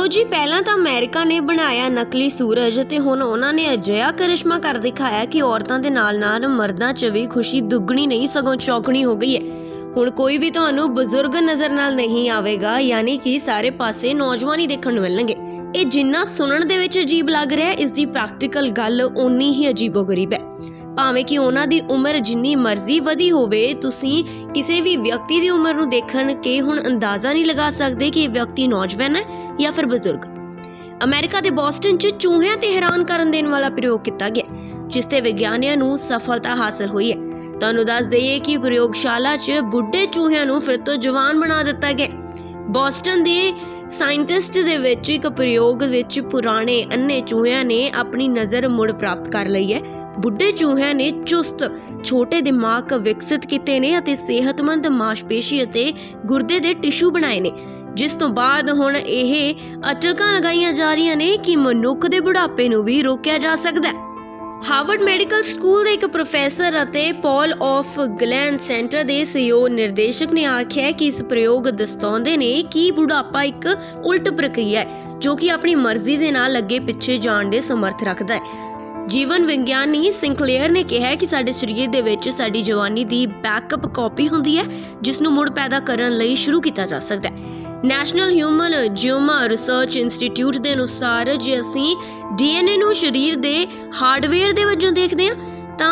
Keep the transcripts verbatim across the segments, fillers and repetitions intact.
जी पहला तो अमेरिका ने बनाया नकली सूरज ते हुण उन्हां ने अजिहा करिश्मा कर दिखाया कि औरतां दे नाल नाल मर्दां च भी खुशी दुगनी नहीं सगों चौगनी हो गई है। हुण कोई भी तुहानू बजुर्ग नजर नाल नहीं आवेगा, यानी कि सारे पासे नौजवान ही देखण नूं मिलणगे। ये जिन्ना सुनण दे विच अजीब लग रहा है, इसकी प्रैक्टिकल गल उन्नी ही अजीबो गरीब है। भावें कि उन्हां दी उम्र जिन्नी मर्जी वधी होवे, तुसीं किसी भी व्यक्ति दी उम्र नूं देखण के हुण अंदाजा नहीं लगा सकदे कि व्यक्ति नौजवान है या फिर बजुर्ग। अमेरिका दे बॉस्टन च चूहियां ते हैरान करन देण वाला प्रयोग किया गया, जिसते विग्यानियां नूं सफलता हासिल हुई है। तुहानूं दस दईए कि प्रयोगशाला च बुढ़े चूहियां नूं फिर तो जवान बना दिता गया। बॉस्टन दे साइंटिस्ट दे विच एक प्रयोग विच पुराने अन्ने चूहियां ने अपनी नज़र मुड़ प्राप्त कर लई है। बुढ़े चूहियां ने चुस्त छोटे दिमाग विकसित किए ने अते सेहतमंद मांसपेशी अते गुर्दे दे टिशू बनाए ने, जिस तो बाद हुण यह अटकलां लगाईयां जा रही ने कि मनुख दे बुढ़ापे नूं भी रोकिया जा सकदा है। हार्वर्ड मैडिकल स्कूल के एक प्रोफैसर अते पॉल ऑफ ग्लैन सेंटर के सहयोग निर्देशक ने आख्या कि इस प्रयोग दस्ताउंदे ने कि बुढ़ापा एक उल्ट प्रक्रिया है जो कि अपनी मर्जी दे नाल अगे पिछे जाण दे समर्थ रखदा है। जीवन विज्ञानी सिंकलेयर ने कहा कि साडे शरीर दे विच साडी जवानी दी बैकअप कॉपी हुंदी है, जिसनूं मुड़ पैदा करन लई शुरू किया जा सकदा है। National human genome research institute के अनुसार जे असीं डीएनए नूं शरीर दे हार्डवेयर दे वजों देखदे हां तां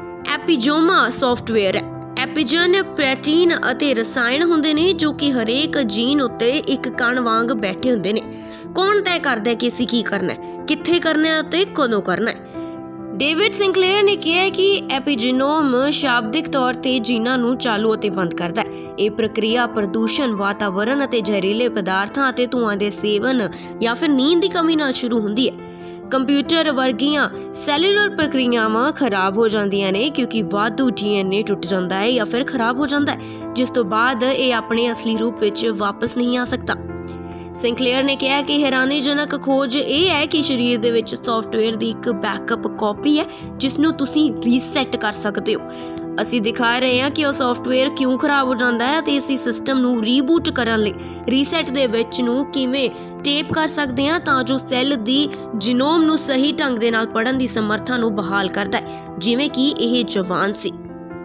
एपिजोमा सॉफ्टवेयर है। एपिजन प्रोटीन अते रसायन हुंदे ने जो कि हरेक जीन उत्ते एक कण वांग बैठे हुंदे ने। कौन तय करदा है कि असीं की करना है, कित्थे करना है अते कदों करना है। डेविड सिंकलेयर ने कहा कि एपिजीनोम शाब्दिक तौर ते जीनां नूं चालू अते बंद करदा है। यह प्रक्रिया प्रदूषण, वातावरण अते जहरीले पदार्थां अते धुआं दे सेवन या फिर नींद की कमी नाल शुरू हुंदी है। कंप्यूटर वर्गियां सैलूलर प्रक्रियावां खराब हो जांदियां ने क्योंकि वाधू डीएनए टुट जांदा है या फिर खराब हो जांदा है, जिस तो बाद यह अपने असली रूप विच वापस नहीं आ सकता। सिंकलेयर ने कहा कि हैरानीजनक खोज ये है कि शरीर दे विच सॉफ्टवेयर दी एक बैकअप कॉपी है जिसनूं तुसीं रीसैट कर सकते हो। असीं दिखा रहे हैं कि वह सॉफ्टवेयर क्यों खराब हो जाता है ते इसी सिस्टम नूं रीबूट करन लई रीसैट दे विच नूं किवें टेप कर सकते हैं तां जो सैल दी जीनोम नूं सही ढंग दे नाल पढ़न दी समर्था नूं बहाल करदा है, जिवें कि यह जवान सी।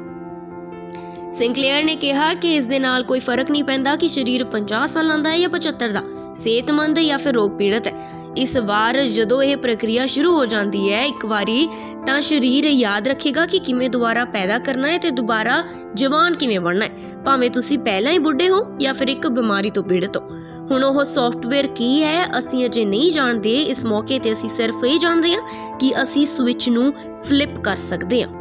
सिंकलेयर ने कहा कि इस दे नाल कोई फर्क नहीं पैंदा कि शरीर पचास सालां दा है या पचहत्तर दा, सेहतमंद या फिर रोग पीड़ित है। इस बार जदों यह प्रक्रिया शुरू हो जाती है एक बारी तां शरीर याद रखेगा कि किवें दोबारा पैदा करना है ते दोबारा जवान किवें बनना है, भावें तुसीं पहलां ही बुढ़े हो या फिर एक बीमारी तो पीड़ित हो। हुण ओह सॉफ्टवेयर की है असीं अजे नहीं जानते। इस मौके ते असीं सिर्फ ये जानते हैं कि असीं स्विच नूं फ्लिप कर सकते हैं।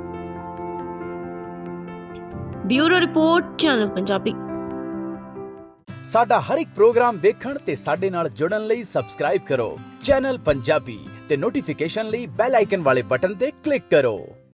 Bureau report, channel Punjabi. साडा हर एक प्रोग्राम देखण ते साडे नाल जुड़न लई सबसक्राइब करो चैनल पंजाबी ते नोटिफिकेशन लई बेल आइकन वाले बटन ते क्लिक करो।